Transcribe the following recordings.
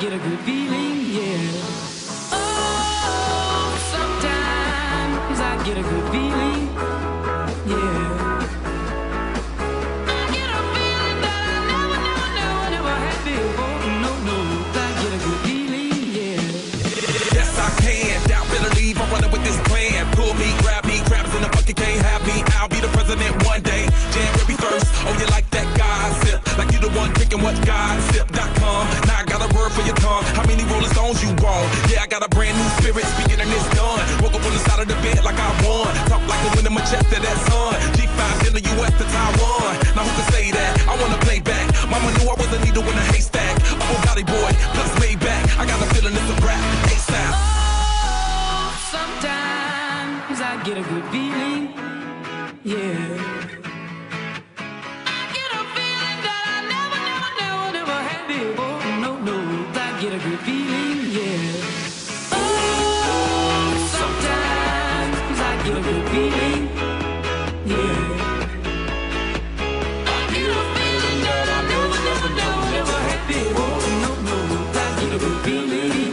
get a good feeling, yeah. Oh, sometimes I get a good feeling, yeah. I get a feeling that I never had before. No, I get a good feeling, yeah. Yes, I can. Doubt, better leave. I'm running with this plan. Pull me, grab me, crabs in the bucket can't have me. I'll be the president one day. January 1st. Oh, you like that gossip? Like you the one drinking what gossip.com. Now I got a word for your tongue. How many Rolling Stones you want? Yeah, I got a brand new spirit. Speaking and it's done. Woke up on the side of the bed like I won. Talk like a wind in my chest to that sun. G5 in the US to Taiwan. Now who can say that? I wanna play back. Mama knew I was a needle in a haystack. A Bugatti boy, plus way back. I got a feeling it's a rap. ASAP. Oh, sometimes I get a good feeling, yeah. Get a good feeling, yeah. Oh, sometimes I get a good feeling, yeah. I get a feeling that I never had before. No, I get a good feeling.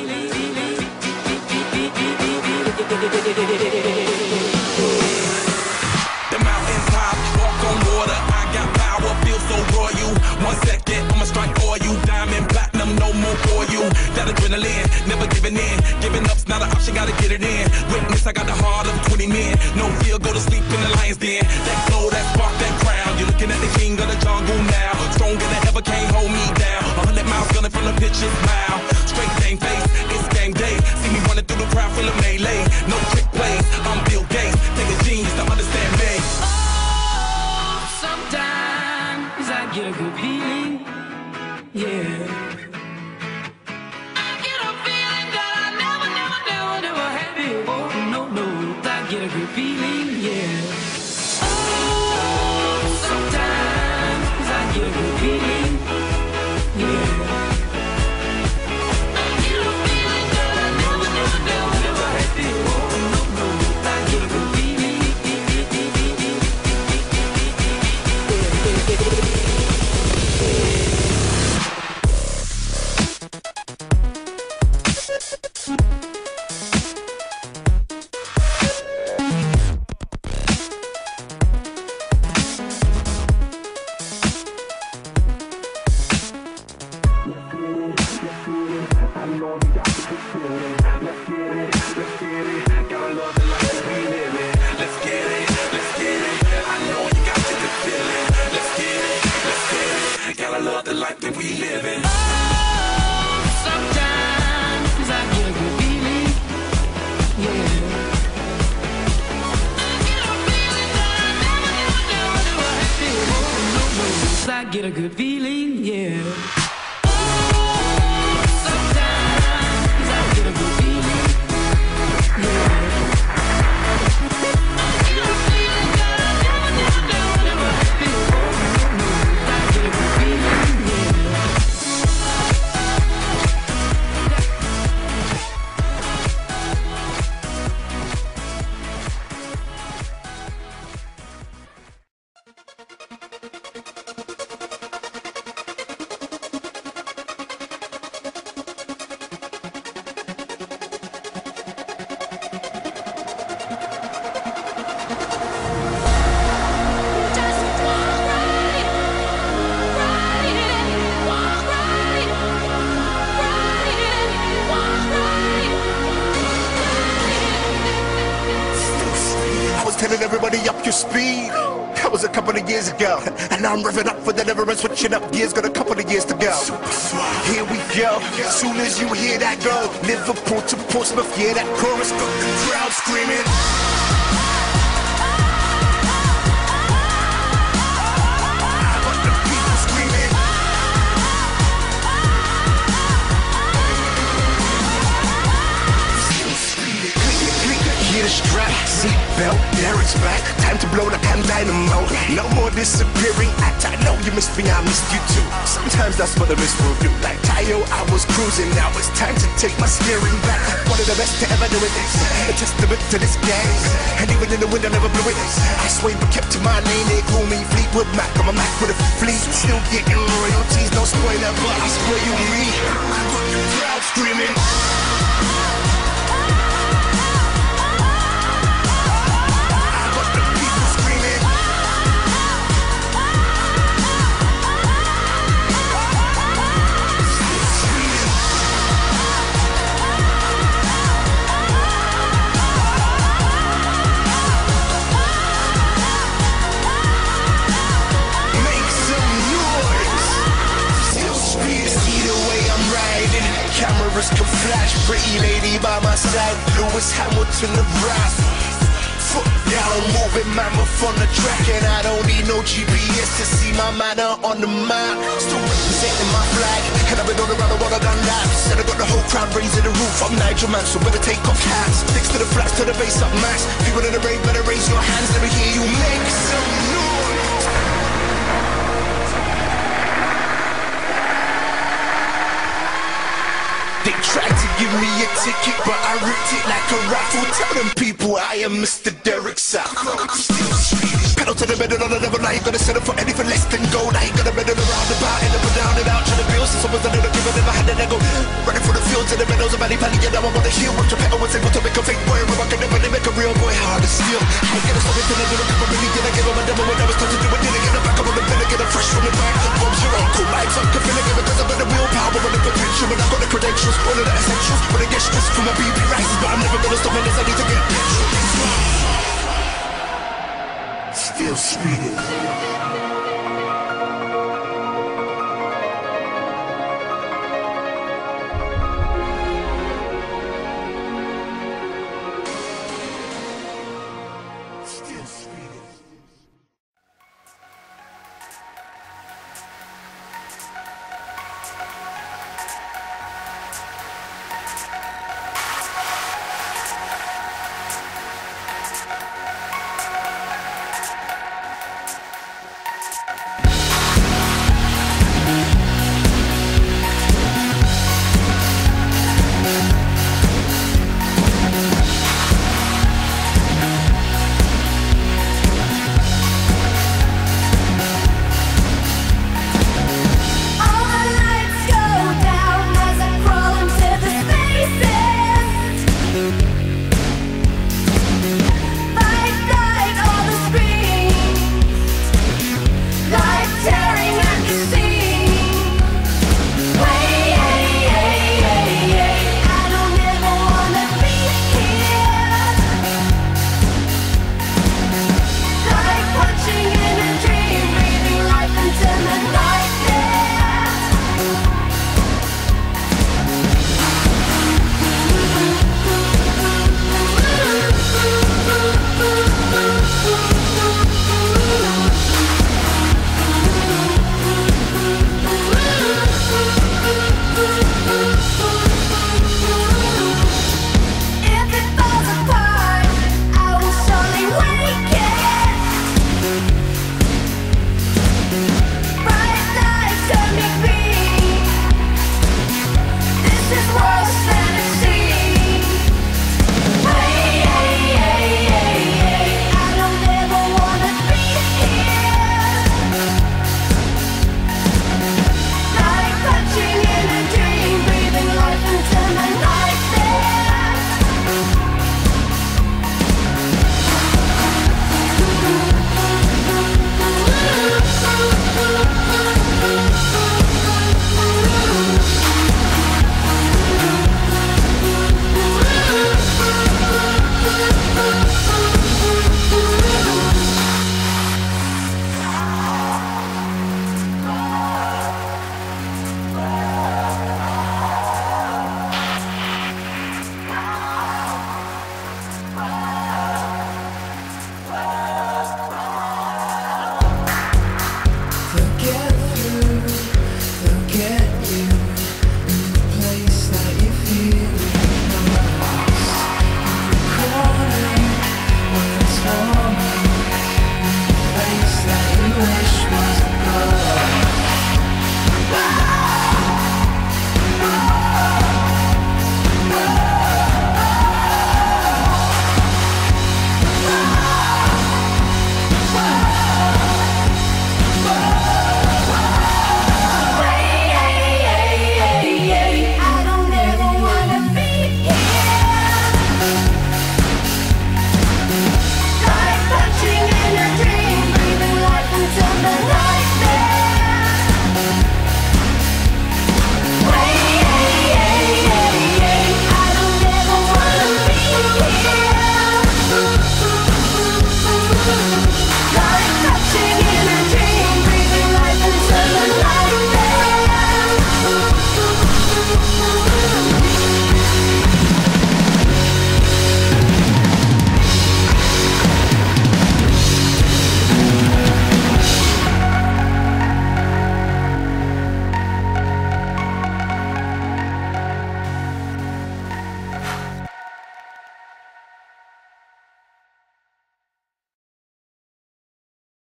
The mountain top, walk on water. I got power, feel so royal. 1 second, I'ma strike for you. Diamond, platinum, no more for you. That adrenaline, never giving in. Giving up's not an option, gotta get it in. Witness, I got the heart of 20 men. No fear, go to sleep in the lion's den. That glow, that spark, that crown. You're looking at the king of the jungle now. Stronger than ever, can't hold me down. 100 miles gunning from the pitcher's mile. Straight game face, it's game day. See me running through the crowd full of melee. No trick plays, I'm Bill Gates. Take a genius to understand me. Oh, sometimes I get a good feeling, yeah. I get a feeling that I never had before. No, I get a good feeling, yeah. Oh, sometimes I get a good feeling, yeah. I get a feeling that I never had before. No, I get a good feeling. Love the life that we live in. Oh, sometimes I get a good feeling, yeah. I get a feeling that I never had before. No, I get a good feeling, yeah. Oh, sometimes I get a good feeling, yeah. I get a feeling that I never had before. No, I get a good feeling. Telling everybody up your speed. That was a couple of years ago, and now I'm revving up for the never and switching up gears. Got a couple of years to go. Here we go. Soon as you hear that go, Liverpool to Portsmouth, yeah, that chorus got the crowd screaming. I got the people screaming. Hear the strap, seatbelt, there it's back. Time to blow like I'm dynamo. No more disappearing act. I know you missed me, I missed you too. Sometimes that's what the miss will do. Like Tayo, I was cruising. Now it's time to take my steering back. One of the best to ever do it. A testament to this game. And even in the wind, I never blew it. I swayed but kept to my lane. They call me Fleet Fleetwood Mac, I'm a Mac with a fleet. Still getting royalties, no spoiler, but I spoil me. I got the crowd screaming. I got the people screaming. Cameras can flash, pretty lady by my side, Lewis Hamilton of rap. Foot down, moving mammoth on the track, and I don't need no GPS to see my manner on the map. Still representing my flag, and I've been all around the world, I've done laps, and I got the whole crowd raising the roof. I'm Nigel Man, so better take off hats. Sticks to the flats, to the bass up max. People in the rain, better raise your hands, let me hear you make some noise. They tried to give me a ticket, but I ripped it like a raffle. Tell them people I am Mr. Derek Sapp. Pedal to the metal on the level, I ain't gonna settle for anything less than gold. I ain't gonna meddle around about and up and down and out. Trying to build since I was under the give, I never had an ego. Running for the fields and the meadows of Valley Valley, and now I'm on the hill. Watch your pedal was able to make a fake boy, I can never make a real boy hard to steal. I ain't gonna stop it till I do the people really did. I gave him a demo when I was told to do it, did I get it back up on the bill, get it fresh from the back. Bombs your uncle, lights up, can feel it because I've got the willpower and the potential, and I've got the credentials. All of the essentials, when I get stressed from my BB